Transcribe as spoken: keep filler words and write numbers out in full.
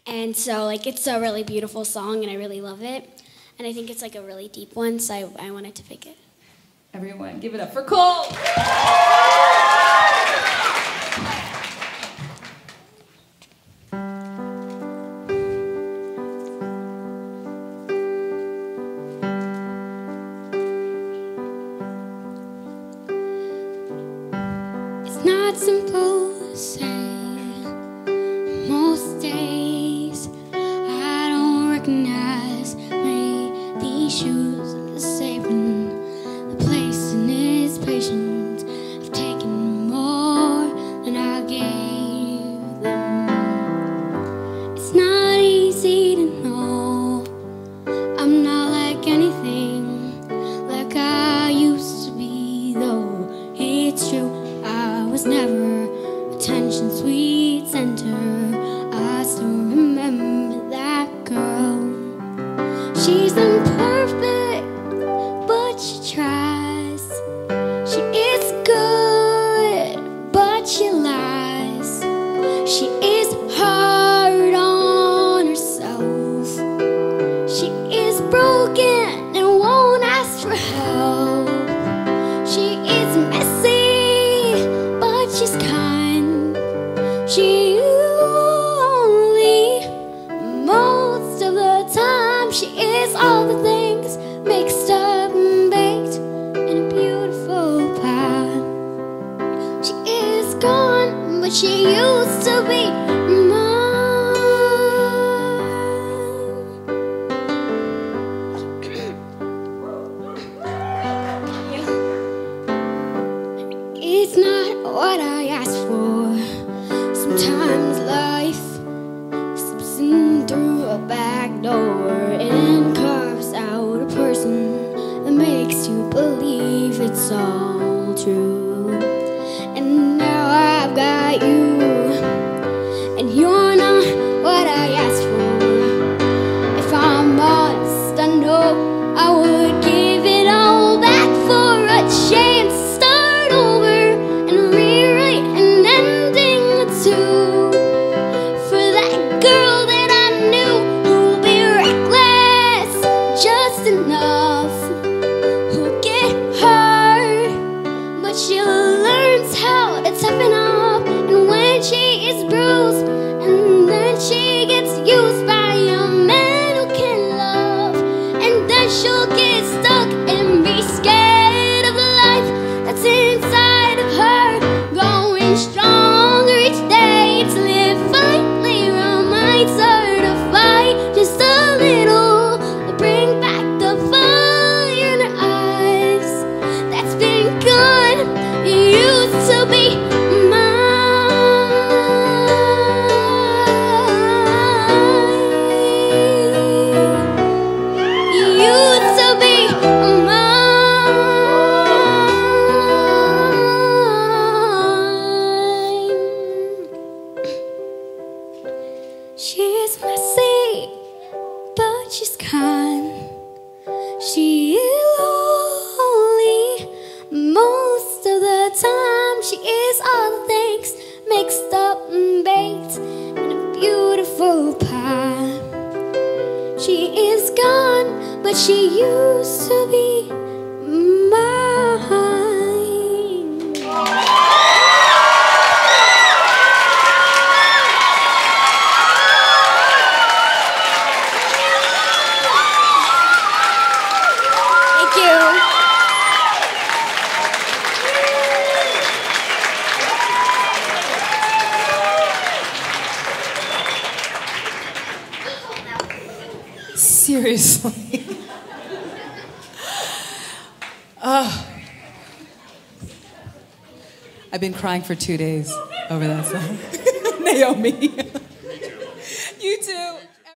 And so, like, it's a really beautiful song, and I really love it. And I think it's, like, a really deep one, so I, I wanted to pick it. Everyone, give it up for Cole! It's not simple to say. Most days I don't recognize me. These shoes and this apron, the place and its patience have taken more than I gave them. It's not easy to know I'm not like anything like I used to be, though it's true I was never attention sweet center. I still remember that girl. She's imperfect, but she tries. She is good, but she lies. She is hard on herself. She is broken and won't ask for help. She is messy, but she's kind. She only, most of the time, she is all the things mixed up and baked in a beautiful pie. She is gone, but she used to be mine. It's not what I asked for. Sometimes life slips in through a back door and carves out a person that makes you believe it's all true. And now I've got you, and you're not what I asked for. If I'm honest, I know I would give it all back for a chance to start over and rewrite an ending or two for that girl that I knew who'll be reckless just enough, who'll get hurt, but she learns how to toughen up. And when she is bruised, and then she gets used by a man who can love, and then she'll get stuck and be scared of the life that's inside of her, growing stronger each day to live finally reminds her to fight just a little, to bring back the fire in her eyes that's been gone. It used to be mine. It used to be mine. She's messy, but she's kind. She is lonely most of the time. She is all the things mixed up and baked in a beautiful pie. She is gone, but she used to be mine. Thank you. Seriously. Oh. I've been crying for two days over that song. Naomi.